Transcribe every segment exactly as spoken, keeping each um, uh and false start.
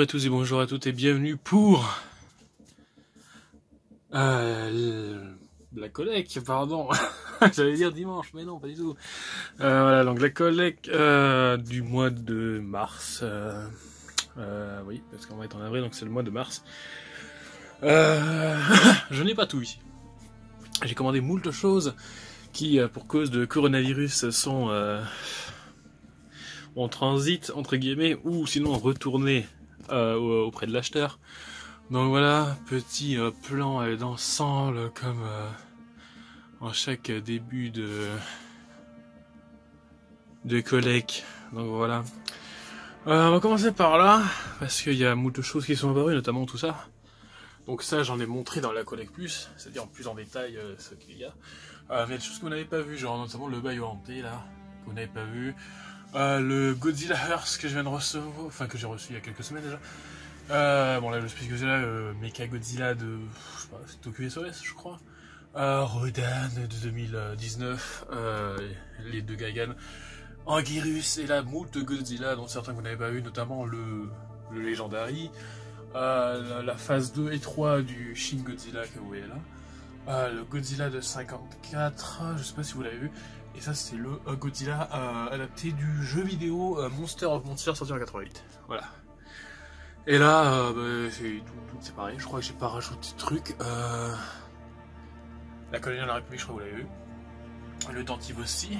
Bonjour à tous et bonjour à toutes et bienvenue pour euh, la collecte, pardon, j'allais dire dimanche, mais non, pas du tout. Euh, voilà, donc la collecte euh, du mois de mars, euh, euh, oui, parce qu'on va être en avril, donc c'est le mois de mars. Euh, je n'ai pas tout ici. J'ai commandé moult choses qui, pour cause de coronavirus, sont euh, en transit, entre guillemets, ou sinon retournées euh, auprès de l'acheteur. Donc voilà, petit euh, plan euh, d'ensemble comme euh, en chaque début de de collecte. Donc voilà. Euh, on va commencer par là, parce qu'il y a moult de choses qui sont apparues, notamment tout ça. Donc ça, j'en ai montré dans la collecte plus, c'est-à-dire en plus en détail euh, ce qu'il y a. Euh, mais il y a des choses que vous n'avez pas vu, genre notamment le bail hanté là, que vous n'avez pas vu. Euh, le Godzilla Hearth que je viens de recevoir, enfin que j'ai reçu il y a quelques semaines déjà. Euh, bon là le Space Godzilla, euh, Mecha Godzilla de, je sais pas, c'est Tokyo S O S je crois. Euh, Rodan de deux mille dix-neuf, euh, les deux Gaigan. Anguirus et la moult de Godzilla, dont certains que vous n'avez pas vu, notamment le, le Legendary. Euh, la, la phase deux et trois du Shin Godzilla que vous voyez là. Euh, le Godzilla de cinquante-quatre, je sais pas si vous l'avez vu. Et ça c'est le euh, Godzilla euh, adapté du jeu vidéo euh, Monster of Monsters sorti en quatre-vingt-huit. Voilà. Et là, euh, bah, c'est tout, tout c'est pareil, je crois que j'ai pas rajouté de trucs. Euh... La colonie de la République, je crois que vous l'avez vu. Le Dentive aussi.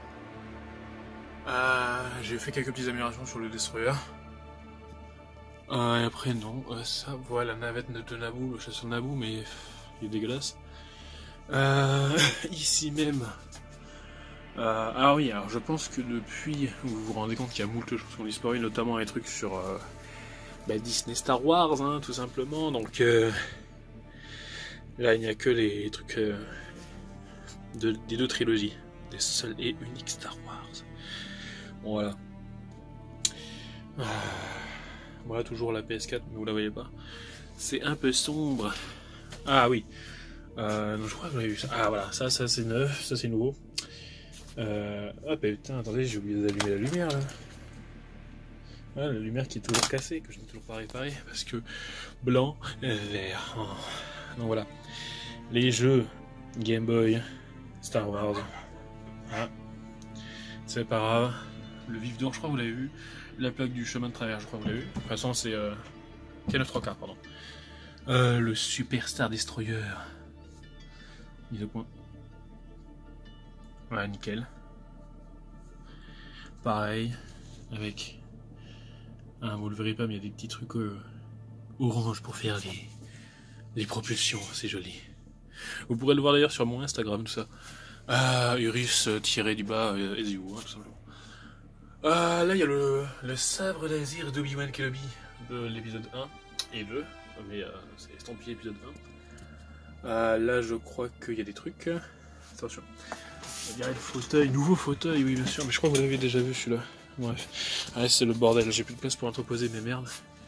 Euh, j'ai fait quelques petites améliorations sur le Destroyer. Euh, et après non, euh, ça, voilà la navette de Naboo, le chasseur Naboo, mais il est dégueulasse. Euh, ici même. Euh, ah oui, alors je pense que depuis, vous vous rendez compte qu'il y a moult de choses qui ont disparu, notamment les trucs sur euh, bah, Disney Star Wars, hein, tout simplement. Donc euh, là, il n'y a que les trucs euh, de, des deux trilogies, des seuls et uniques Star Wars. Bon, voilà. Euh, voilà toujours la P S quatre, mais vous la voyez pas. C'est un peu sombre. Ah oui. Euh, non, je crois que vous avez vu ça. Ah voilà, ça, ça c'est neuf, ça c'est nouveau. Euh... Ah bah putain, attendez, j'ai oublié d'allumer la lumière là. Ah, la lumière qui est toujours cassée, que je n'ai toujours pas réparée, parce que blanc, vert. Oh. Donc voilà. Les jeux Game Boy, Star Wars. Ah. C'est pas grave. Le vif d'or, je crois que vous l'avez vu. La plaque du chemin de travers, je crois que vous l'avez vu. De toute façon, c'est euh... K neuf trois quarts, pardon. Euh, le Super Star Destroyer. Mise au point. Voilà, nickel. Pareil, avec un, vous le verrez pas, mais il y a des petits trucs euh, orange pour faire les, les propulsions, c'est joli. Vous pourrez le voir d'ailleurs sur mon Instagram, tout ça. Euh, Urus euh, tiré du bas, euh, et hein, tout simplement. Euh, là, il y a le, le sabre d'Azir d'Obi-Wan Kenobi de l'épisode un et deux, mais euh, c'est estampillé épisode un. Euh, là, je crois qu'il y a des trucs. Attention. On dirait le fauteuil, nouveau fauteuil, oui bien sûr, mais je crois que vous l'avez déjà vu celui-là. Bref. Ah, c'est le bordel, j'ai plus de place pour entreposer mes merdes.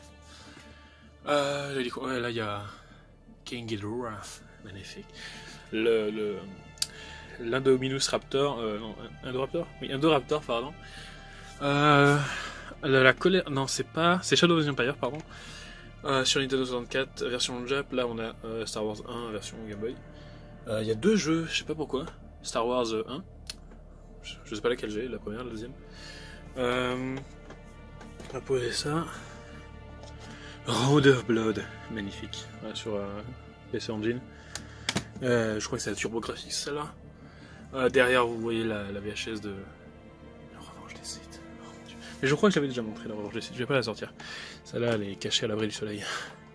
Euh, là, ouais, là il y a King Ghidorah, magnifique. Le, le, l'Indominus Raptor, euh, non, Indoraptor Oui, Indoraptor, pardon. Euh, la, la colère, non, c'est pas, c'est Shadow of the Empire, pardon. Euh, sur Nintendo soixante-quatre, version Jap, là on a euh, Star Wars un, version Game Boy. Il euh, y a deux jeux, je sais pas pourquoi. Star Wars un, je, je sais pas laquelle j'ai, la première, la deuxième. Euh, on va poser ça. Road of Blood, magnifique, ouais, sur euh, P C Engine. Euh, je crois que c'est la TurboGrafx celle-là. Euh, derrière vous voyez la, la V H S de La Revanche des Sith. Oh, mon Dieu. Mais je crois que j'avais déjà montré La Revanche des Sith, je vais pas la sortir. Celle-là elle est cachée à l'abri du soleil.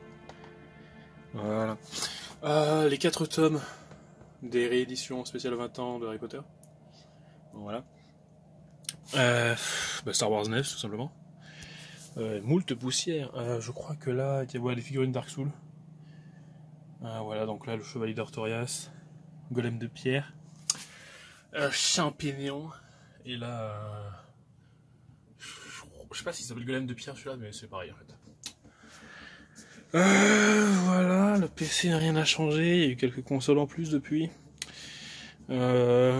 Voilà. Euh, les quatre tomes des rééditions spéciales vingt ans de Harry Potter. Bon, voilà. Euh, bah Star Wars neuf, tout simplement. Euh, moult poussière. Euh, je crois que là, il y a voilà, des figurines Dark Souls. Euh, voilà, donc là, le chevalier d'Arthurias. Golem de pierre. Euh, champignon. Et là, euh, je sais pas si ça s'appelle golem de pierre celui-là, mais c'est pareil en fait. Euh, voilà, le P C n'a rien à changer, il y a eu quelques consoles en plus depuis. Euh...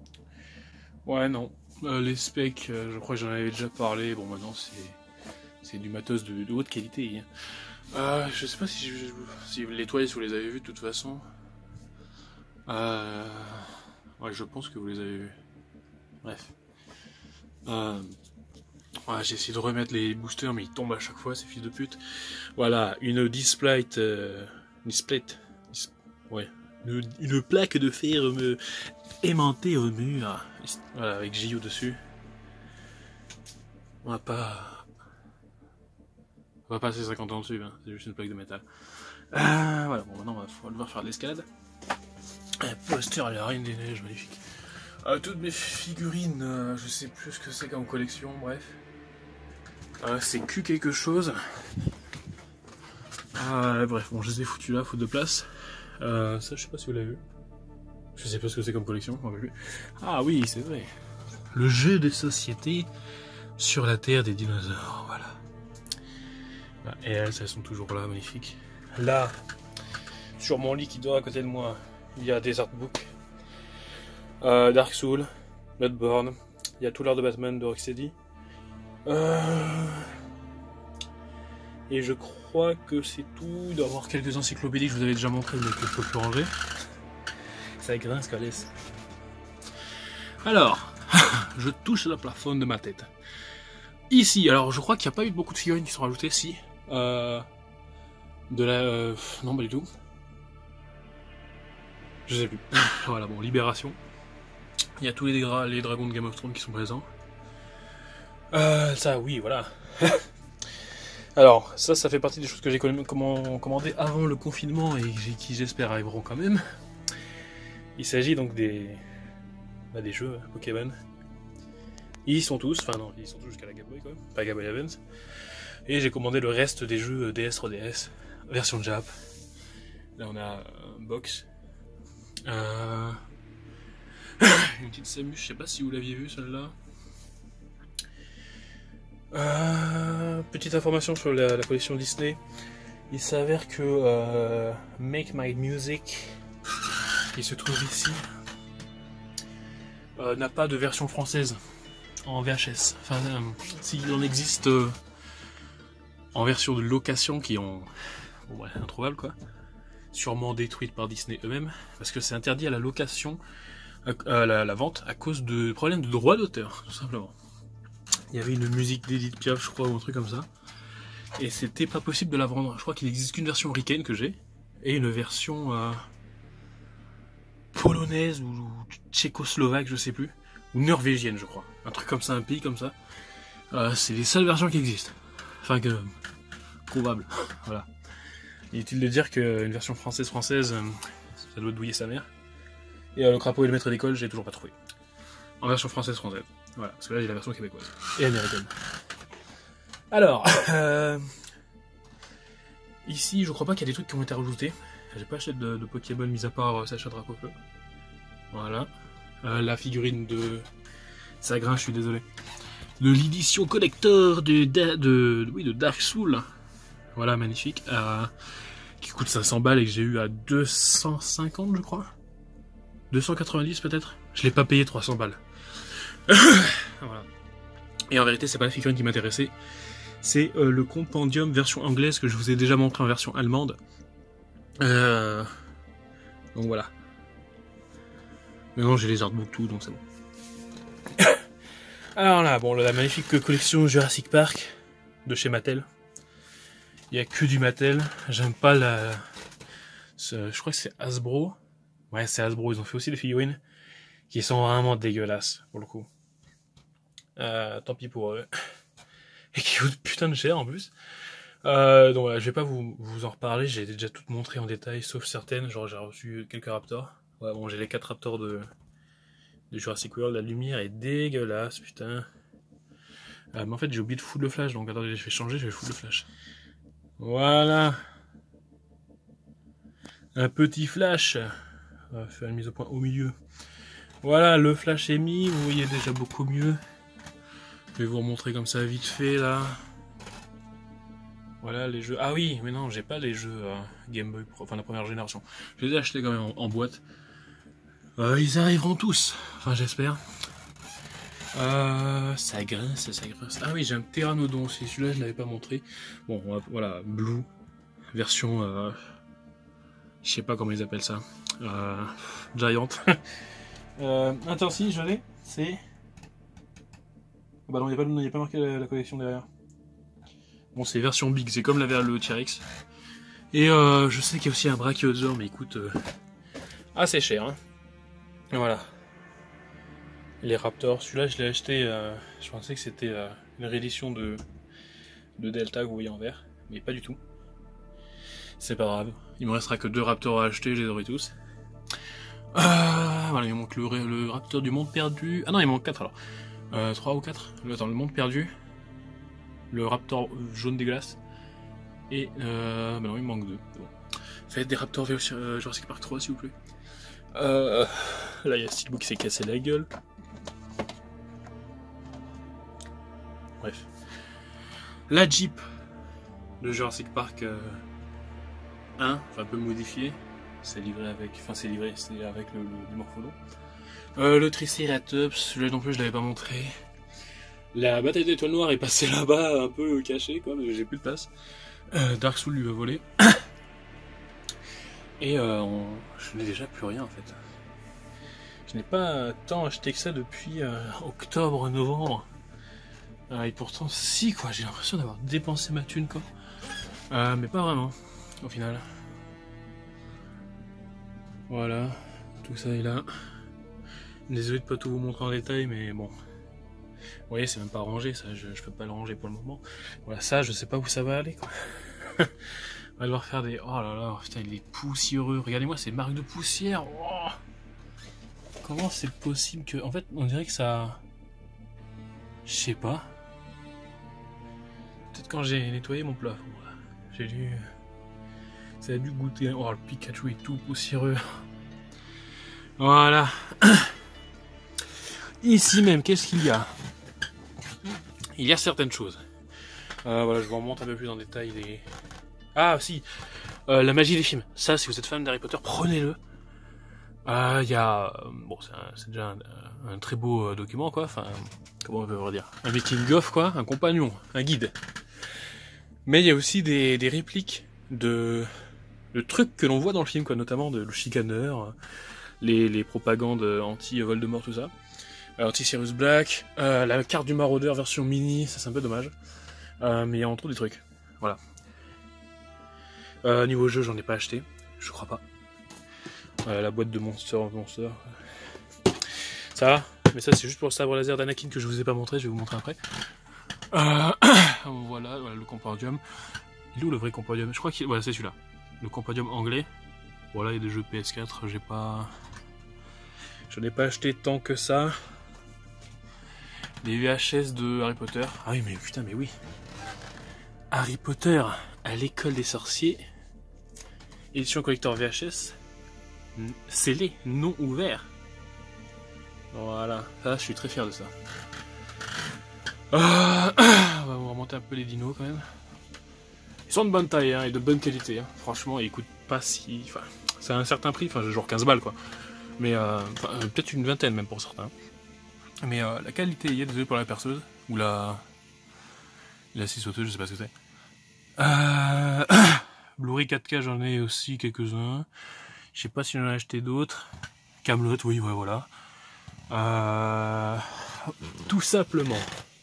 Ouais, non. Euh, les specs, euh, je crois que j'en avais déjà parlé, bon maintenant c'est c'est du matos de, de haute qualité. Hein. Euh, je sais pas si, je, si les toiles, si vous les avez vues de toute façon. Euh, ouais, je pense que vous les avez vues. Bref. Euh, ouais, j'ai essayé de remettre les boosters, mais ils tombent à chaque fois, ces fils de pute. Voilà, une display, euh, display, dis, ouais, une, une plaque de fer me, aimantée au mur. Voilà, avec J O dessus. On va pas, on va passer cinquante ans dessus, hein. C'est juste une plaque de métal. Euh, voilà, bon, maintenant on va devoir faire de l'escalade. Un poster à la Reine des Neiges, magnifique. Euh, toutes mes figurines, euh, je sais plus ce que c'est comme collection, bref. Euh, c'est Q quelque chose. Euh, bref, bon, je les ai foutus là, faute de place. Euh, ça, je sais pas si vous l'avez vu. Je sais pas ce que c'est comme collection. Ah oui, c'est vrai. Le jeu de société sur la terre des dinosaures, voilà. Et elles, elles sont toujours là, magnifiques. Là, sur mon lit qui dort à côté de moi, il y a des artbooks. Euh, Dark Souls, Bloodborne, il y a tout l'art de Batman de Rocksteady. Euh... Et je crois que c'est tout. Il doit y avoir quelques encyclopédies que je vous avais déjà montré mais que je peux plus ranger. Ça grince qu'à l'aise. Alors, je touche le plafond de ma tête. Ici, alors je crois qu'il n'y a pas eu beaucoup de figurines qui sont rajoutées, si. Euh... De la... Euh... Non, pas du tout. Je sais plus. Voilà, bon, Libération. Il y a tous les, dra les dragons de Game of Thrones qui sont présents. Euh, ça, oui, voilà. Alors, ça, ça fait partie des choses que j'ai commandées avant le confinement et qui, j'espère, arriveront quand même. Il s'agit donc des... Bah, des jeux Pokémon. Ils y sont tous, enfin non, ils sont tous jusqu'à la Game Boy, quoi. Pas Game Boy Advance. Et j'ai commandé le reste des jeux D S trois D S, version Jap. Là, on a un box. Euh... Une petite Samus, je sais pas si vous l'aviez vu celle-là. Euh... Petite information sur la, la collection Disney. Il s'avère que euh, Make My Music, qui se trouve ici, euh, n'a pas de version française en V H S. Enfin, euh, s'il en existe euh, en version de location qui ont... Bon, ouais, introuvable quoi. Sûrement détruite par Disney eux-mêmes, parce que c'est interdit à la location, à la, la vente, à cause de problèmes de droit d'auteur, tout simplement. Il y avait une musique d'Edith Piaf, je crois, ou un truc comme ça, et c'était pas possible de la vendre. Je crois qu'il n'existe qu'une version ricaine que j'ai, et une version euh, polonaise, ou tchécoslovaque, je sais plus, ou norvégienne, je crois. Un truc comme ça, un pays comme ça. Euh, c'est les seules versions qui existent. Enfin, que... probable, voilà. Inutile de dire qu'une version française française, ça doit douiller sa mère. Et euh, le crapaud et le maître d'école, j'ai toujours pas trouvé. En version française française. Voilà, parce que là j'ai la version québécoise. Et américaine. Alors, euh... ici je crois pas qu'il y a des trucs qui ont été rajoutés. J'ai pas acheté de, de Pokémon mis à part euh, Sacha Dracofeu. Voilà. Euh, la figurine de... Ça grince, je suis désolé. De l'édition collector de, de, de, oui, de Dark Souls. Voilà, magnifique. Euh, qui coûte cinq cents balles et que j'ai eu à deux cent cinquante, je crois. deux cent quatre-vingt-dix peut-être. Je l'ai pas payé trois cents balles. Voilà. Et en vérité, c'est pas la figurine qui m'intéressait. C'est euh, le compendium version anglaise que je vous ai déjà montré en version allemande. Euh... Donc voilà. Maintenant, j'ai les artbooks tout, donc c'est bon. Alors là, bon, la magnifique collection Jurassic Park de chez Mattel. Il n'y a que du Mattel. J'aime pas la... Ce... Je crois que c'est Hasbro. Ouais, c'est Hasbro. Ils ont fait aussi des figurines qui sont vraiment dégueulasses, pour le coup. Euh, tant pis pour eux. Et qui coûtent putain de cher, en plus. Euh, donc voilà, je vais pas vous, vous en reparler. J'ai déjà tout montré en détail, sauf certaines. Genre, j'ai reçu quelques Raptors. Ouais, bon, j'ai les quatre Raptors de... de Jurassic World. La lumière est dégueulasse, putain. Euh, mais en fait, j'ai oublié de foutre le flash. Donc, attendez, je vais changer, je vais foutre le flash. Voilà. Un petit flash. On va faire une mise au point au milieu. Voilà, le flash est mis. Vous voyez déjà beaucoup mieux. Je vais vous remontrer comme ça vite fait là. Voilà les jeux. Ah oui, mais non, j'ai pas les jeux euh, Game Boy Pro, enfin la première génération. Je les ai achetés quand même en, en boîte. Euh, ils arriveront tous. Enfin, j'espère. Euh, ça grince, ça grince. Ah oui, j'ai un pteranodon aussi, celui-là je l'avais pas montré. Bon, voilà, Blue, version... Euh, je sais pas comment ils appellent ça. Euh, Giant. euh, Intercy, je l'ai, c'est... Bah non, il n'y a, a pas marqué la, la collection derrière. Bon, c'est version Big, c'est comme la, le T-Rex. Et euh, je sais qu'il y a aussi un Brachiosaur, mais écoute... Euh, assez cher, hein. Et voilà. Les Raptors, celui-là je l'ai acheté, euh, je pensais que c'était euh, une réédition de, de Delta que vous voyez en vert, mais pas du tout. C'est pas grave, il me restera que deux Raptors à acheter, je les aurai tous. Euh, voilà, il manque le, le Raptor du monde perdu. Ah non, il manque quatre alors. Euh, trois ou quatre. Attends, le monde perdu. Le Raptor jaune des glaces. Et euh, bah non, il manque deux. Bon. Faites des Raptors euh, Jurassic Park trois s'il vous plaît. Euh, là il y a Steelbook qui s'est cassé la gueule. Bref. La Jeep de Jurassic Park euh, un, enfin un peu modifié. C'est livré avec. Enfin c'est livré, c'est avec le, le, le Morphodon. Euh, le Triceratops, celui-là non plus je l'avais pas montré. La bataille d'étoiles noires est passée là-bas un peu cachée quoi, parce que j'ai plus de place. Euh, Dark Soul lui a volé. Et euh, on... je n'ai déjà plus rien en fait. Je n'ai pas tant acheté que ça depuis euh, octobre, novembre. Euh, et pourtant, si quoi, j'ai l'impression d'avoir dépensé ma thune quoi. Euh, mais pas vraiment, au final. Voilà, tout ça est là. Désolé de pas tout vous montrer en détail, mais bon. Vous voyez, c'est même pas rangé, ça, je, je peux pas le ranger pour le moment. Voilà, ça, je sais pas où ça va aller quoi. On va devoir faire des... Oh là là, putain, il est poussiéreux. Regardez-moi ces marques de poussière. Oh, comment c'est possible que... En fait, on dirait que ça... Je sais pas. Peut-être quand j'ai nettoyé mon plafond. J'ai dû... Ça a dû goûter... Oh, le Pikachu est tout poussiéreux. Voilà. Ici même, qu'est-ce qu'il y a? Il y a certaines choses. Euh, voilà, je vous remonte un peu plus en détail les... Ah si, euh, la magie des films. Ça, si vous êtes fan d'Harry Potter, prenez-le. Il euh, y a... Bon, c'est déjà un, un très beau euh, document, quoi. Enfin, comment on peut dire? Un making-of, quoi. Un compagnon, un guide. Mais il y a aussi des, des répliques de, de trucs que l'on voit dans le film, quoi. Notamment de, le chicaneur, les, les propagandes anti-Voldemort, tout ça. Euh, Anti-Sirius Black, euh, la carte du maraudeur version mini, ça c'est un peu dommage. Euh, mais il y a en tout des trucs. Voilà. Euh, niveau jeu, j'en ai pas acheté, je crois pas. Euh, la boîte de Monster Monster. Ça va, mais ça c'est juste pour le sabre laser d'Anakin que je vous ai pas montré, je vais vous montrer après. Euh, voilà, voilà le compendium. Il est où le vrai compendium? Je crois qu'il... Voilà, c'est celui-là. Le compendium anglais. Voilà, il y a des jeux P S quatre, j'ai pas... Je n'ai pas acheté tant que ça. Les V H S de Harry Potter. Ah oui, mais putain, mais oui. Harry Potter à l'école des sorciers. Édition collector V H S. Scellé, non ouvert. Voilà, ça, je suis très fier de ça. Euh, on va remonter un peu les dinos quand même. Ils sont de bonne taille hein, et de bonne qualité. Hein. Franchement, ils coûtent pas si... Enfin, c'est à un certain prix, enfin genre quinze balles quoi. Mais euh, enfin, peut-être une vingtaine même pour certains. Mais euh, la qualité, il y a désolé pour la perceuse. Ou la... La scie sauteuse, je sais pas ce que c'est. Euh... Blu-ray quatre K, j'en ai aussi quelques-uns. Je sais pas si j'en ai acheté d'autres. Camelot, oui, ouais, voilà. Euh... Tout simplement.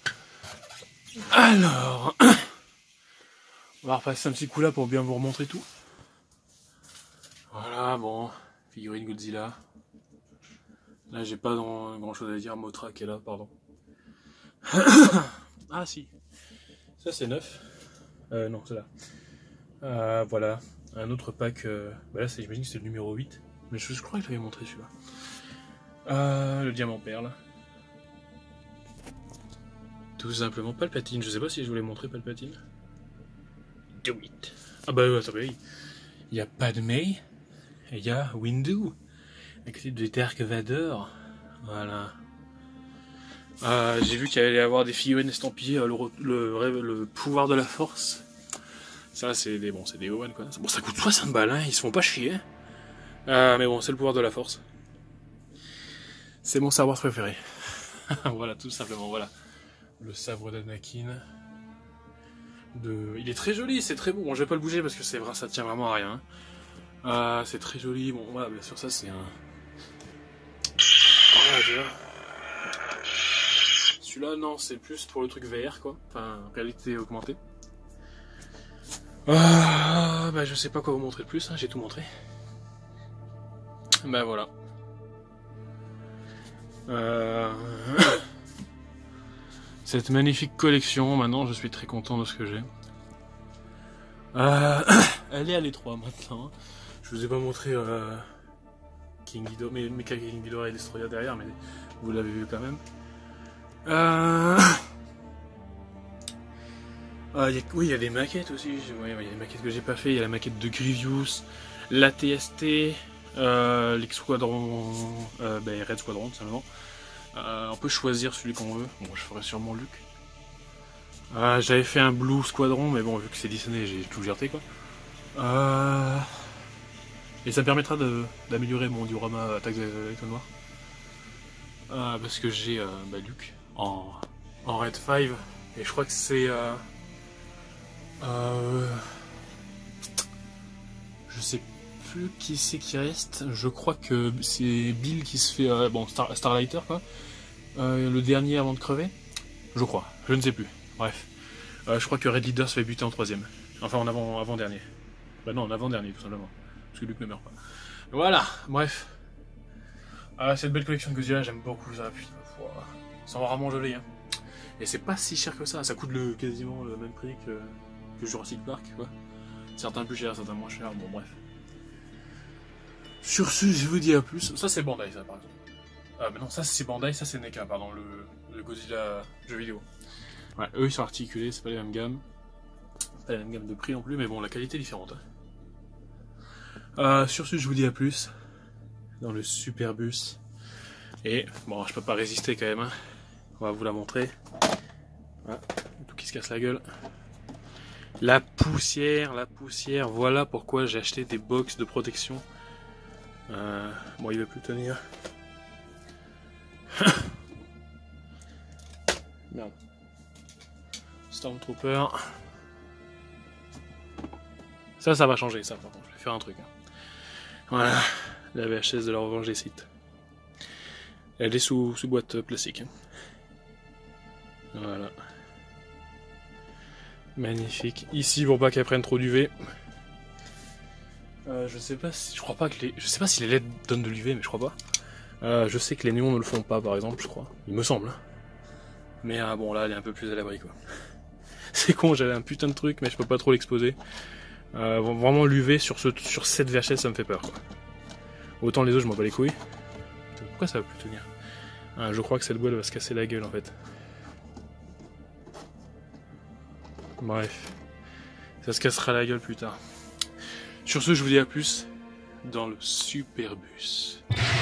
Alors... On va repasser un petit coup là pour bien vous remontrer tout. Voilà, bon. Figurine Godzilla. Là, j'ai pas grand chose à dire. Mothra qui est là, pardon. Ah, si. Ça, c'est neuf. Euh, non, c'est là. Euh, voilà. Un autre pack. Euh... Bah là, j'imagine que c'est le numéro huit. Mais je, je crois que je l'avais montré celui-là. Euh, le diamant perle. Tout simplement Palpatine. Je sais pas si je voulais montrer Palpatine. Do it. Ah bah attendez. Il y a Padmé. Et il y a Windu. À côté de Dark Vador. Voilà. Euh, J'ai vu qu'il allait y avoir des figurines estampillées. Le, le, le pouvoir de la force. Ça, c'est des, bon, c'est des Owen quoi. Bon, ça coûte soixante balles, hein. Ils se font pas chier. Hein. Euh, mais bon, c'est le pouvoir de la force. C'est mon savoir préféré. Voilà, tout simplement, voilà. Le sabre d'Anakin. De... Il est très joli, c'est très beau. Bon, je vais pas le bouger parce que c'est vrai, ça tient vraiment à rien. Euh, c'est très joli. Bon, voilà, bien sûr, ça c'est un. Voilà, déjà. Celui-là, non, c'est plus pour le truc V R, quoi. Enfin, réalité augmentée. Ah, bah, je sais pas quoi vous montrer de plus, hein, j'ai tout montré. Bah, voilà. Euh... Cette magnifique collection, maintenant, je suis très content de ce que j'ai. Euh... Elle est à l'étroit maintenant. Je vous ai pas montré euh... King Ghidorah, mais Mecha King Ghidorah et Destroyer derrière, mais vous l'avez vu quand même. Euh... Ah, y a... Oui, il y a des maquettes aussi. Ouais, il y a des maquettes que j'ai pas fait. Il y a la maquette de Grievous, la T S T, euh, l'X-Squadron, euh, bah, Red Squadron, tout simplement. Euh, on peut choisir celui qu'on veut. Bon, je ferai sûrement Luke. Euh, J'avais fait un Blue Squadron, mais bon, vu que c'est Disney, j'ai tout jeté, quoi. Euh... Et ça me permettra d'améliorer mon diorama Attaque des Étoiles Noires. Euh, parce que j'ai euh, bah, Luke en, en Red cinq. Et je crois que c'est... Euh, euh, je sais plus qui c'est qui reste. Je crois que c'est Bill qui se fait... Euh, bon, Star, Starlighter, quoi. Euh, le dernier avant de crever. Je crois. Je ne sais plus. Bref. Euh, je crois que Red Leader se fait buter en troisième. Enfin, en avant, avant dernier. Bah non, en avant dernier, tout simplement. Parce que Luke ne meurt pas. Voilà. Bref. Ah, cette belle collection de Godzilla, j'aime beaucoup ça. Putain, ça va vraiment joli, hein. Et c'est pas si cher que ça. Ça coûte le, quasiment le même prix que, que Jurassic Park, quoi. Certains plus chers, certains moins chers. Bon, bref. Sur ce, je vous dis à plus. Ça, c'est Bandai, ça, par exemple. Ah, mais non, ça, c'est Bandai, ça, c'est NECA, pardon, le, le Godzilla jeu vidéo. Ouais, eux, ils sont articulés, c'est pas les mêmes gammes. C'est pas la même gamme de prix non plus, mais bon, la qualité est différente. Euh, sur ce, je vous dis à plus. Dans le Superbus. Et, bon, je peux pas résister quand même, hein. On va vous la montrer. Voilà, tout qui se casse la gueule. La poussière, la poussière, voilà pourquoi j'ai acheté des box de protection. Euh, bon, il va plus tenir. Merde. Stormtrooper. Ça, ça va changer, ça, par contre. Je vais faire un truc. Hein. Voilà, la V H S de la revanche des sites. Elle est sous, sous boîte plastique. Voilà. Magnifique. Ici, pour pas qu'elle prenne trop d'U V. Euh, je sais pas si... Je crois pas que les... Je sais pas si les L E D donnent de l'U V, mais je crois pas. Euh, je sais que les néons ne le font pas, par exemple, je crois. Il me semble. Mais euh, bon, là, elle est un peu plus à l'abri, quoi. C'est con, j'avais un putain de truc, mais je peux pas trop l'exposer. Euh, vraiment, l'U V sur, ce, sur cette V H S, ça me fait peur, quoi. Autant les autres, je m'en bats les couilles. Pourquoi ça va plus tenir? Ah, je crois que cette boîte va se casser la gueule, en fait. Bref. Ça se cassera la gueule plus tard. Sur ce, je vous dis à plus dans le Superbus.